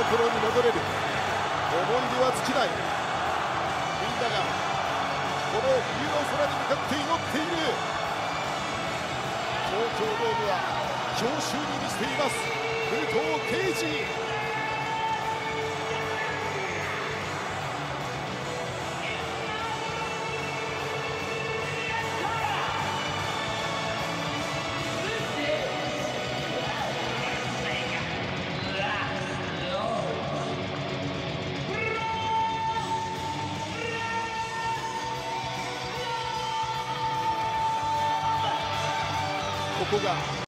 ころに戻れる。思い出は尽きない。みんながこの冬の空に向かって祈っている。東京ドームは郷愁に満ちています。武藤敬司。ここが